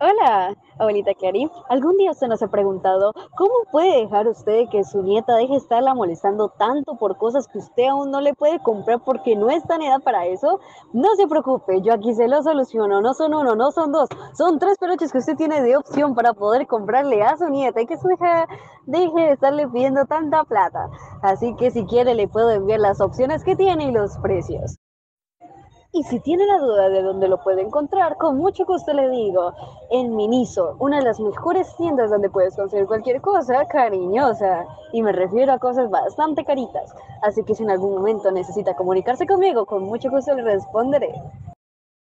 Hola, abuelita Clarín. ¿Algún día se nos ha preguntado cómo puede dejar usted que su nieta deje de estarla molestando tanto por cosas que usted aún no le puede comprar porque no está en edad para eso? No se preocupe, yo aquí se lo soluciono. No son uno, no son dos, son tres peluches que usted tiene de opción para poder comprarle a su nieta y que su hija deje de estarle pidiendo tanta plata. Así que si quiere le puedo enviar las opciones que tiene y los precios. Y si tiene la duda de dónde lo puede encontrar, con mucho gusto le digo, en Miniso, una de las mejores tiendas donde puedes conseguir cualquier cosa cariñosa. Y me refiero a cosas bastante caritas. Así que si en algún momento necesita comunicarse conmigo, con mucho gusto le responderé.